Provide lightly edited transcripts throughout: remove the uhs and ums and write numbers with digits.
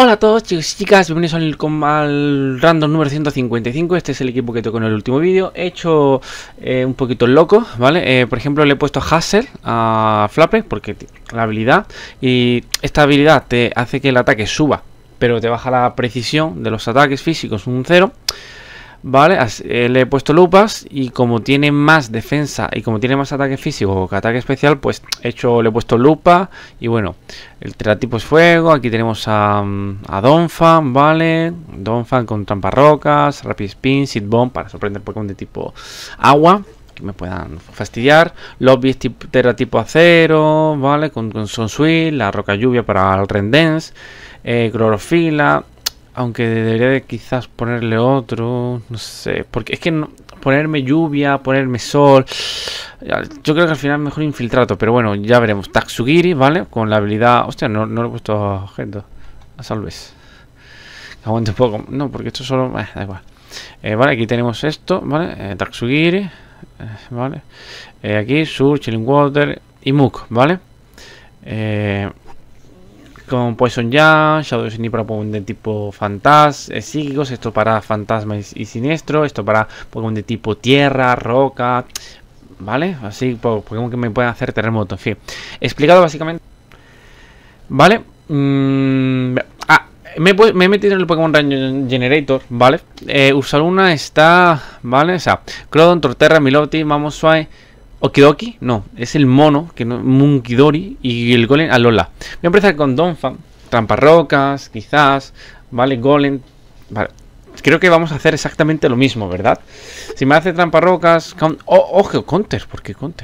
Hola a todos chicos y chicas, bienvenidos al random número 155. Este es el equipo que tocó en el último vídeo. He hecho un poquito loco, ¿vale? Por ejemplo, le he puesto Hassel a Flapper porque la habilidad, y esta habilidad te hace que el ataque suba, pero te baja la precisión de los ataques físicos un 0. Vale, le he puesto lupas y como tiene más defensa y como tiene más ataque físico que ataque especial, pues le he puesto lupa. Y bueno, el teratipo es fuego. Aquí tenemos a Donphan, vale, Donphan con tramparrocas, Rapid Spin, Seed Bomb para sorprender Pokémon de tipo agua que me puedan fastidiar. Lobby es teratipo acero, vale, con Sonswell, la roca lluvia para el Rendence, clorofila. Aunque debería de quizás ponerle otro, no sé, porque es que ponerme lluvia, ponerme sol, yo creo que al final mejor infiltrato, pero bueno, ya veremos. Tatsugiri, ¿vale? Con la habilidad, hostia, no le he puesto objeto, a Salves. Aguante un poco, no, porque esto solo, da igual. Vale, aquí tenemos esto, ¿vale? Tatsugiri, ¿vale? Aquí, Sur, Chilling Water y Muk, ¿vale? Con Poison Jam, Shadow Sneak para Pokémon de tipo psíquicos, esto para fantasma y siniestro, esto para Pokémon de tipo tierra, roca, ¿vale? Así, Pokémon que me pueden hacer terremoto, en fin. Explicado básicamente. ¿Vale? Me he metido en el Pokémon Range Generator, ¿vale? Ursaluna está, ¿vale? O sea, Crodon, Torterra, Miloti, Mamoswine, Okidoki, no, es el mono, que no, Munkidori y el Golem Alola. Voy a empezar con Donphan, tramparrocas, quizás, ¿vale? Golem, vale. Creo que vamos a hacer exactamente lo mismo, ¿verdad? Si me hace tramparrocas, ojo, counter, ¿por qué counter?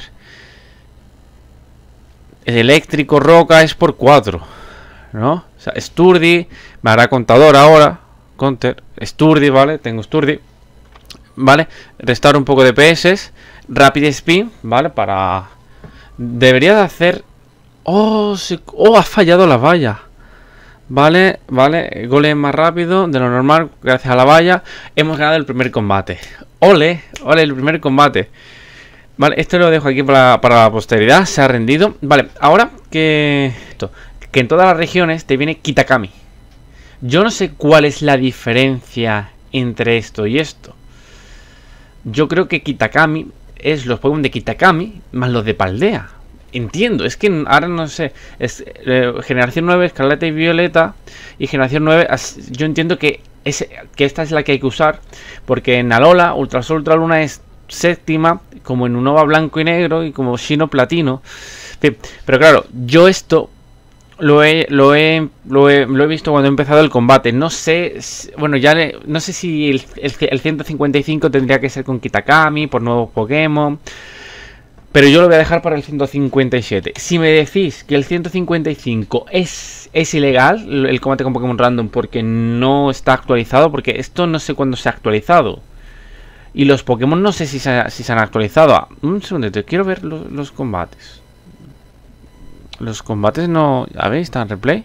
El eléctrico roca es por 4, ¿no? O sea, Sturdy, me hará contador ahora, counter, Sturdy, ¿vale? Tengo Sturdy, ¿vale? Restauro un poco de PS. Rapid Spin, ¿vale? Para... Debería de hacer... Oh, ha fallado la valla. Vale, vale. Golem más rápido de lo normal. Gracias a la valla. Hemos ganado el primer combate. Ole, ole, el primer combate. Vale, esto lo dejo aquí para la posteridad. Se ha rendido. Vale, ahora que en todas las regiones te viene Kitakami. Yo no sé cuál es la diferencia entre esto y esto. Yo creo que Kitakami es los Pokémon de Kitakami más los de Paldea. Entiendo, es que ahora no sé. Es generación 9, Escarlata y Violeta. Y generación 9, yo entiendo que esta es la que hay que usar. Porque en Alola, Ultrasol, Ultraluna es séptima. Como en Unova blanco y negro. Y como Shino platino. Pero claro, yo esto lo he visto cuando he empezado el combate. No sé, bueno, ya no sé si el 155 tendría que ser con Kitakami por nuevos Pokémon, pero yo lo voy a dejar para el 157. Si me decís que el 155 es ilegal, el combate con Pokémon Random, porque no está actualizado, porque esto no sé cuándo se ha actualizado. Y los Pokémon no sé si se han actualizado. Un segundito, quiero ver los combates. Los combates no... A ver, está en replay.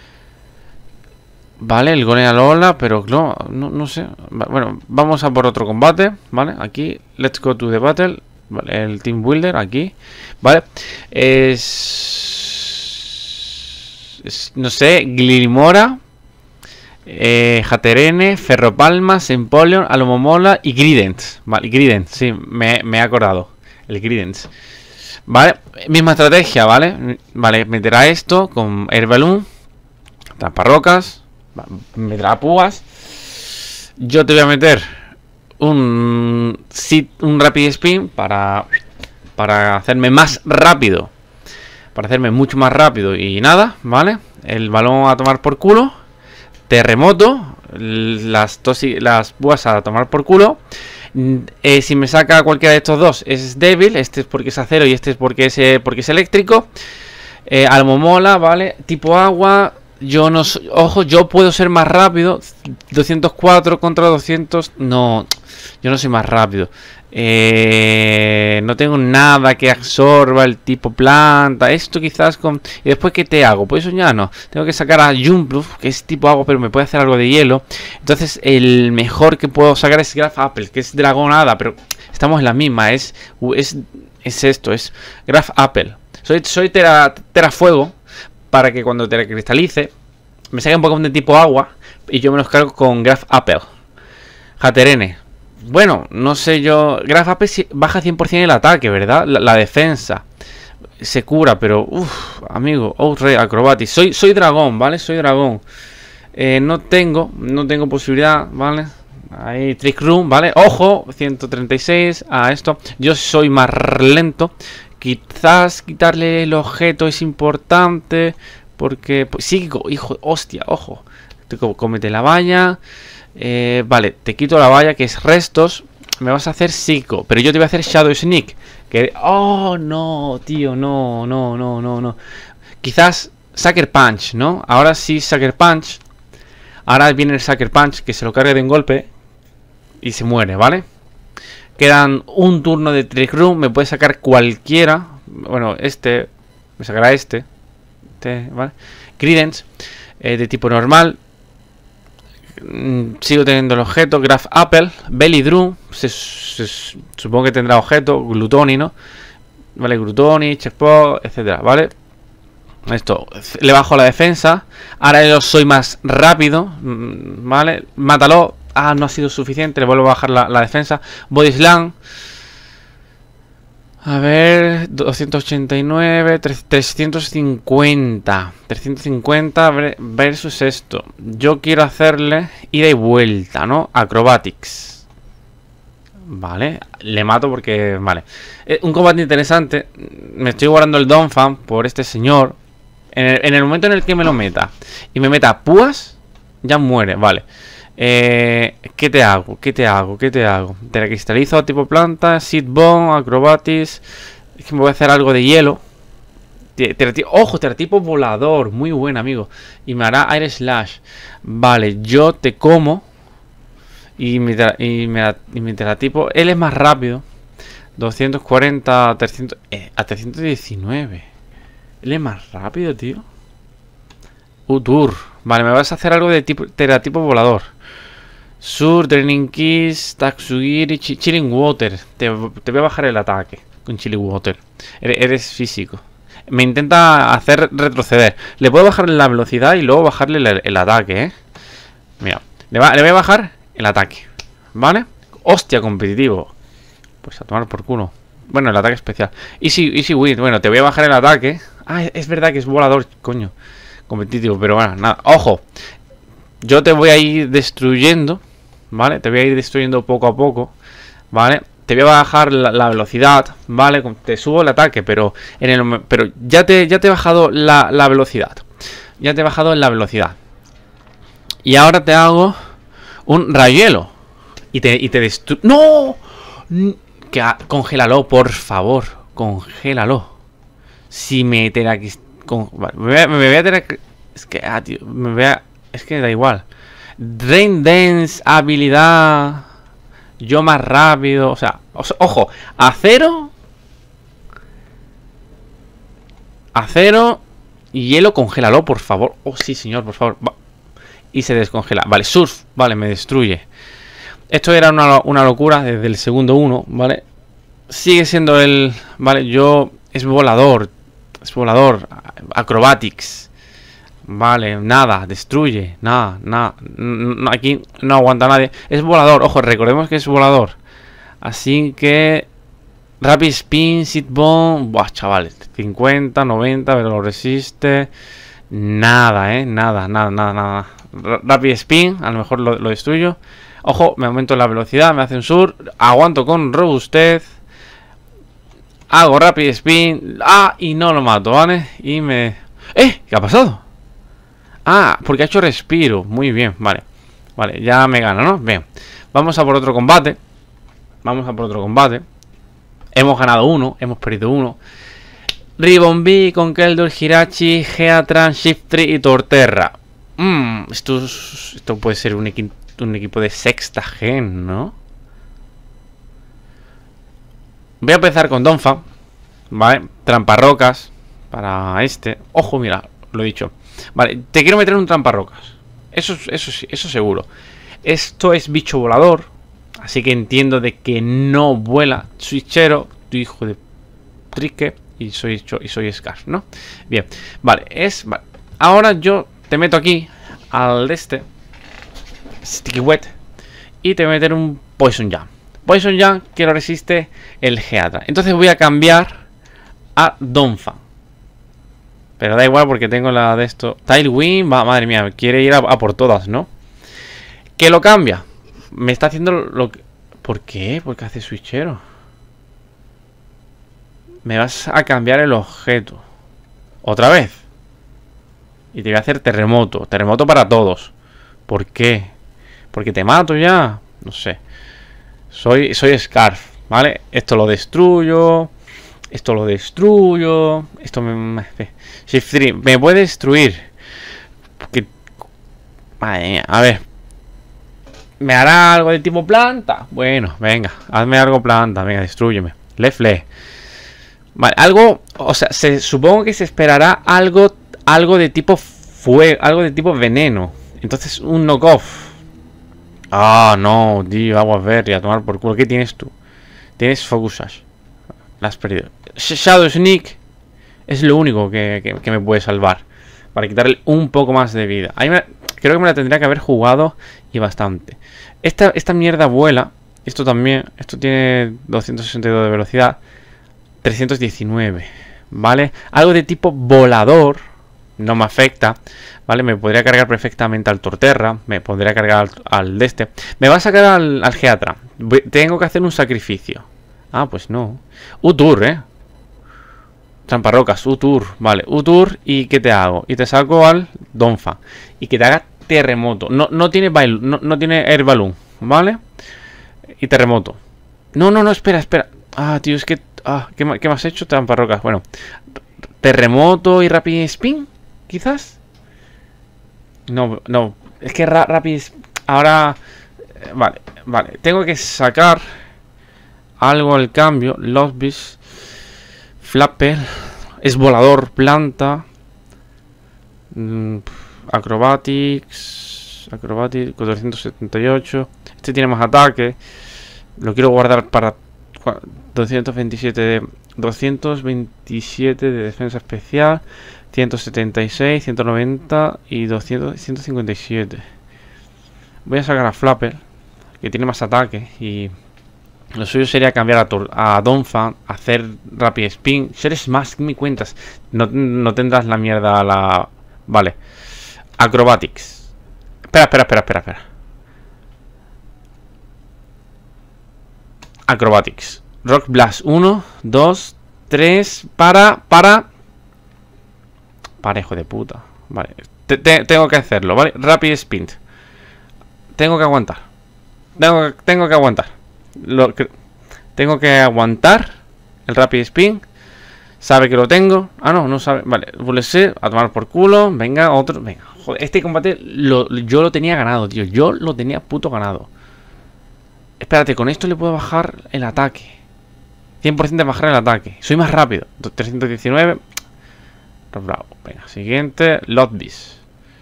Vale, el Golem Alola, pero no sé. Bueno, vamos a por otro combate. Vale, aquí, let's go to the battle. Vale, el Team Builder, aquí. Vale, no sé, Glilimora, Hatterene, Ferropalmas, Empoleon, Alomomola y Grident. Vale, Grident, sí, me he acordado. El Grident. Vale, misma estrategia, ¿vale? Vale, meterá esto con Air Balloon, tramparrocas, meterá púas. Yo te voy a meter un Rapid Spin para hacerme más rápido. Para hacerme mucho más rápido y nada, ¿vale? El balón a tomar por culo. Terremoto, las púas a tomar por culo. Si me saca cualquiera de estos dos es débil. Este es porque es acero y este es porque es eléctrico. Almomola, vale, tipo agua. Yo no ojo, yo puedo ser más rápido. 204 contra 200. No, yo no soy más rápido. No tengo nada que absorba el tipo planta. Esto quizás con... ¿Y después qué te hago? Pues eso ya no. Tengo que sacar a Jumpluff, que es tipo agua, pero me puede hacer algo de hielo. Entonces el mejor que puedo sacar es Graf Apple, que es Dragonada, pero estamos en la misma. Es esto, es Graf Apple. Soy Terafuego, para que cuando te cristalice me saca un Pokémon de tipo agua y yo me los cargo con Graph Apple. Hatterene. Bueno, no sé yo. Graph Apple baja 100% el ataque, ¿verdad? La defensa. Se cura, pero... Uff, amigo. Outre, Acrobatics. Soy dragón, ¿vale? Soy dragón. No tengo posibilidad, ¿vale? Ahí, Trick Room, ¿vale? Ojo, 136 a esto. Yo soy más lento. Quizás quitarle el objeto es importante. Porque... Pues, psíquico, hijo, hostia, ojo. Cómete la valla. Vale, te quito la valla, que es restos. Me vas a hacer psíquico. Pero yo te voy a hacer Shadow Sneak. Que... Oh, no, tío, no. Quizás Sucker Punch, ¿no? Ahora sí, Sucker Punch. Ahora viene el Sucker Punch, que se lo cargue de un golpe y se muere, ¿vale? Quedan un turno de Trick Room. Me puede sacar cualquiera. Bueno, me sacará este, ¿vale? Credence, de tipo normal. Sigo teniendo el objeto. Graph Apple, Belly Drum. Supongo que tendrá objeto. Glutoni, ¿no? Vale, Glutoni, Checkpoint, etcétera, ¿vale? Esto, le bajo la defensa. Ahora yo soy más rápido, ¿vale? Mátalo. Ah, no ha sido suficiente. Le vuelvo a bajar la defensa. Body Slam. A ver, 289, 350. 350 versus esto. Yo quiero hacerle ida y vuelta, ¿no? Acrobatics. Vale, le mato porque... Vale. Un combate interesante. Me estoy guardando el Donphan por este señor. En el momento en el que me lo meta y me meta púas, ya muere, vale. ¿Qué te hago? Te la cristalizo a tipo planta, Seed Bomb, Acrobatics. Es que me voy a hacer algo de hielo. Ojo, teratipo volador. Muy buen, amigo. Y me hará Air Slash. Vale, yo te como. Y mi teratipo, él es más rápido. 240, 300, a 319. Él es más rápido, tío. Utur. Vale, me vas a hacer algo de tipo teratipo volador. Sur, Draining Kiss, Tatsugiri, Chilling Water. Te voy a bajar el ataque con Chilling Water. Eres físico. Me intenta hacer retroceder. Le puedo bajar la velocidad y luego bajarle el ataque, ¿eh? Mira, le voy a bajar el ataque, ¿vale? Hostia, competitivo. Pues a tomar por culo. Bueno, el ataque especial. Easy win. Bueno, te voy a bajar el ataque. Ah, es verdad que es volador, coño. Competitivo, pero bueno, nada. Ojo. Yo te voy a ir destruyendo, ¿vale? Te voy a ir destruyendo poco a poco, ¿vale? Te voy a bajar la velocidad, ¿vale? Te subo el ataque, pero ya te he bajado la velocidad. Ya te he bajado la velocidad. Y ahora te hago un rayuelo. Y te destruyo. ¡No! Congélalo, por favor. Congélalo. Si me te la... Vale, me voy a tener... Es que, tío, es que da igual. Rain Dance, habilidad. Yo más rápido. O sea, ojo. Acero. Y hielo, congélalo, por favor. Oh, sí, señor, por favor. Y se descongela. Vale, surf. Vale, me destruye. Esto era una locura desde el segundo 1, ¿vale? Sigue siendo el... Vale, es volador. Es volador. Acrobatics. Vale, nada, destruye. Nada. Aquí no aguanta nadie. Es volador, ojo, recordemos que es volador. Así que... Rapid Spin, Seed Bomb. Buah, chavales. 50, 90, pero lo resiste. Nada, nada. Rapid Spin, a lo mejor lo destruyo. Ojo, me aumento la velocidad, me hace un sur. Aguanto con robustez. Hago Rapid Spin. Ah, y no lo mato, ¿vale? Y me... ¿Qué ha pasado? Ah, porque ha hecho respiro. Muy bien, vale. Vale, ya me gana, ¿no? Bien. Vamos a por otro combate. Hemos ganado uno, hemos perdido uno. Ribombee, Conkeldurr, Hirachi, Heatran, Shiftry y Torterra. Esto puede ser un equipo de sexta gen, ¿no? Voy a empezar con Donphan, ¿vale? Tramparrocas para este. Ojo, mira, lo he dicho. Vale, te quiero meter un tramparrocas. Eso seguro. Esto es bicho volador, así que entiendo de que no vuela. Switchero, tu hijo de trique. Y soy Scarf, ¿no? Bien, vale, vale. Ahora yo te meto aquí, al este. Sticky Wet. Y te voy a meter un Poison Jam. Poison Jam que lo resiste el Geatra. Entonces voy a cambiar a Donphan. Pero da igual porque tengo la de esto. Tailwind, madre mía, quiere ir a por todas, ¿no? ¿Qué lo cambia? Me está haciendo lo que... ¿Por qué? Porque hace switchero. Me vas a cambiar el objeto. Otra vez. Y te voy a hacer terremoto. Terremoto para todos. ¿Por qué? Porque te mato ya. No sé. Soy Scarf, ¿vale? Esto lo destruyo. Esto lo destruyo. Esto me... Shift 3. Me puede destruir. Porque... Madre mía. A ver. ¿Me hará algo de tipo planta? Bueno, venga. Hazme algo planta. Venga, destrúyeme. Lefle. Vale, algo... O sea, supongo que se esperará algo de tipo fuego. Algo de tipo veneno. Entonces, un knockoff. Ah, no, tío. Aguas verde. A tomar por culo. ¿Qué tienes tú? Tienes Focus Sash. La has perdido. Shadow Sneak es lo único que me puede salvar. Para quitarle un poco más de vida. Creo que me la tendría que haber jugado y bastante. Esta mierda vuela. Esto también. Esto tiene 262 de velocidad. 319. ¿Vale? Algo de tipo volador. No me afecta. ¿Vale? Me podría cargar perfectamente al Torterra. Me podría cargar al de este. Me va a sacar al Geatra. Tengo que hacer un sacrificio. Ah, pues no. Utur, Tramparrocas, Utur. Vale, Utur. ¿Y qué te hago? Y te saco al Donphan. Y que te haga terremoto. No tiene no tiene Air Balloon. ¿Vale? Y terremoto. No, espera. Ah, tío, es que... Ah, ¿qué me has hecho? Tramparrocas. Bueno. Terremoto y Rapid Spin, quizás. No. Es que Rapid... Ahora... Vale. Tengo que sacar... algo al cambio. Lost Beast. Flapper. Es volador. Planta. Acrobatics. 478. Este tiene más ataque. Lo quiero guardar para 227 de defensa especial. 176, 190 y 157. Voy a sacar a Flapper, que tiene más ataque. Y lo suyo sería cambiar a Donphan, hacer Rapid Spin. Si eres más, ¿qué me cuentas? No tendrás la mierda a la... Vale. Acrobatics. Espera. Acrobatics. Rock Blast. 1, 2, 3. Para, hijo de puta. Vale. Tengo que hacerlo, ¿vale? Rapid Spin. Tengo que aguantar. Tengo que aguantar. Tengo que aguantar el Rapid Spin. Sabe que lo tengo. Ah, no sabe. Vale, Bullet a tomar por culo. Venga, otro. Venga, joder, este combate yo lo tenía ganado, tío. Yo lo tenía puto ganado. Espérate, con esto le puedo bajar el ataque. 100% de bajar el ataque. Soy más rápido. 319. Bravo. Venga, siguiente. Lost Beast.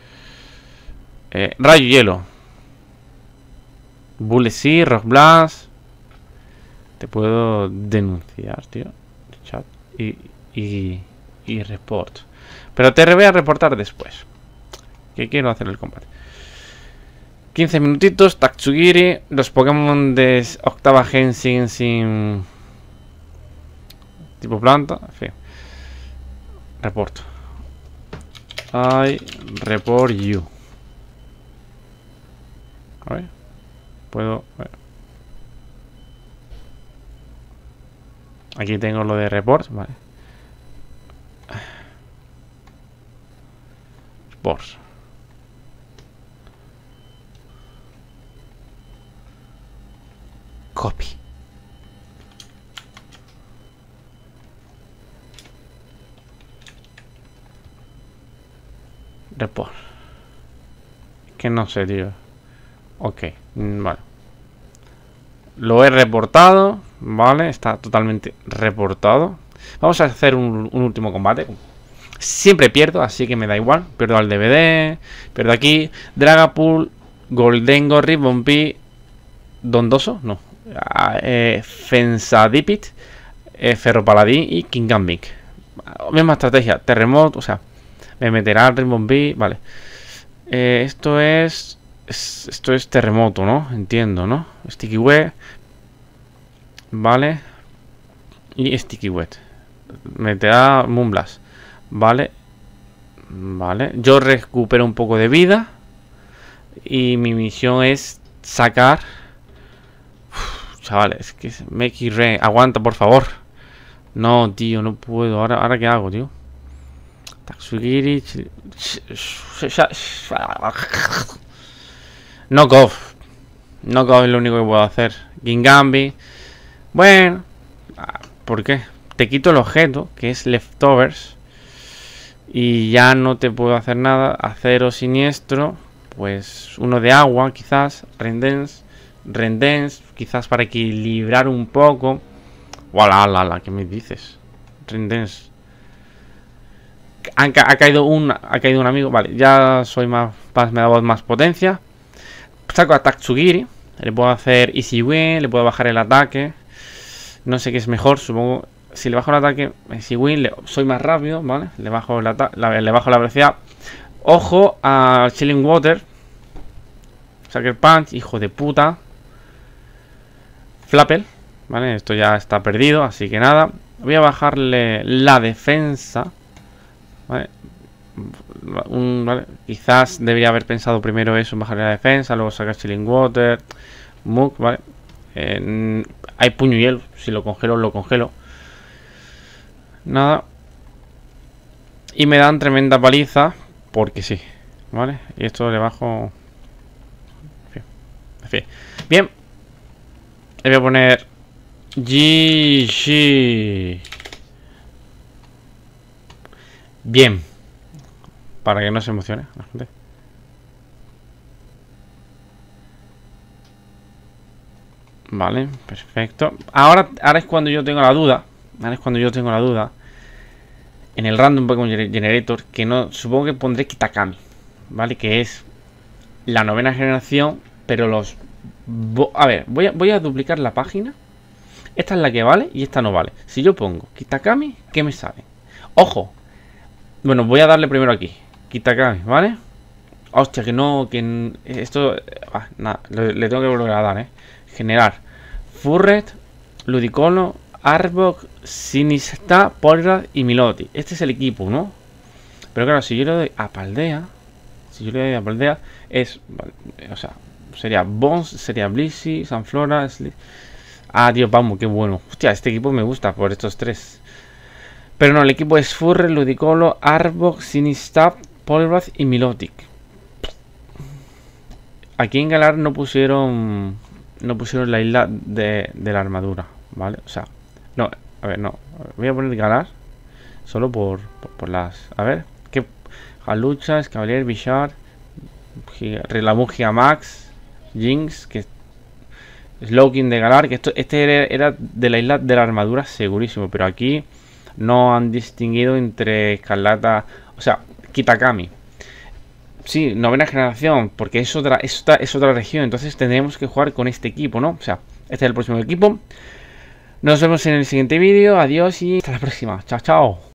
Rayo hielo. Bullet Sea, Rock Blast. Te puedo denunciar, tío. Chat. Y report. Pero te voy a reportar después. Que quiero hacer el combate. 15 minutitos. Tatsugiri. Los Pokémon de octava gen sin tipo planta. En fin. Report. I report you. A ver. Puedo... A ver. Aquí tengo lo de report. Vale. Reports. Copy. Report. Que no sé, tío. Ok, vale. Lo he reportado. Vale, está totalmente reportado. Vamos a hacer un último combate. Siempre pierdo, así que me da igual. Pierdo al DVD. Pierdo aquí. Dragapult, Goldengo, Ribbon-P, Dondoso, no. Fensadipit, Ferropaladín y Kingambit. Misma estrategia. Terremoto, o sea, me meterá el Ribbon-P. Vale. Esto es... Esto es terremoto, ¿no? Entiendo, ¿no? Sticky Wet. Vale. Y Sticky Wet. Meterá Moonblast. Vale. Vale. Yo recupero un poco de vida. Y mi misión es sacar... Uf, chavales, que es Make it rain. Aguanta, por favor. No, tío, no puedo. ¿Ahora qué hago, tío? Tatsugiri... Knock off. Knock off es lo único que puedo hacer. Gingambi. Bueno. ¿Por qué? Te quito el objeto, que es Leftovers. Y ya no te puedo hacer nada. Acero siniestro. Pues uno de agua, quizás. Rendens. Quizás para equilibrar un poco. ¡Wala! ¿Qué me dices? Rendens. Ha caído un amigo. Vale, ya soy más me da más potencia. Saco a Tatsugiri. Le puedo hacer Easy Win. Le puedo bajar el ataque. No sé qué es mejor. Supongo. Si le bajo el ataque, Easy Win, soy más rápido, ¿vale? Le bajo la velocidad. Ojo a Chilling Water. Sucker Punch, hijo de puta. Flapple. Vale, esto ya está perdido, así que nada. Voy a bajarle la defensa. Vale. Vale. Quizás debería haber pensado primero eso, en bajarle la defensa, luego sacar Chilling Water. Muk, vale. Hay puño y hielo. Si lo congelo, lo congelo. Nada. Y me dan tremenda paliza. Porque sí. Vale. Y esto le bajo. En fin. Bien. Le voy a poner GG. Bien. Para que no se emocione la gente. Vale, perfecto. Ahora es cuando yo tengo la duda. En el Random Pokémon Generator. Que no. Supongo que pondré Kitakami. Vale, que es la 9ª generación. Pero los... A ver, voy a duplicar la página. Esta es la que vale y esta no vale. Si yo pongo Kitakami, ¿qué me sale? ¡Ojo! Bueno, voy a darle primero aquí. Kitakami, ¿vale? Hostia, que no... que esto... nada, le tengo que volver a dar, Generar. Furret, Ludicolo, Arbok, Sinistá, Polrad y Miloti. Este es el equipo, ¿no? Pero claro, si yo le doy a Paldea... es... O sea... Sería Bones, sería Blissey, Sanflora, Ah, Dios, vamos, qué bueno. Hostia, este equipo me gusta por estos tres. Pero no, el equipo es Furret, Ludicolo, Arbok, Sinistap, Polrath y Milotic. Aquí en Galar no pusieron la isla de la armadura, ¿vale? O sea, no, a ver, no. Voy a poner Galar solo por las... A ver, ¿qué? Jalucha, Escavalier, Bichard, Rillaboom, Gigamax, Jinx, que Slowking de Galar, que este era de la isla de la armadura segurísimo, pero aquí no han distinguido entre Escarlata, o sea, Kitakami. Sí, 9ª generación, porque es otra región, entonces tendremos que jugar con este equipo, ¿no? O sea, este es el próximo equipo. Nos vemos en el siguiente vídeo, adiós y hasta la próxima. Chao, chao.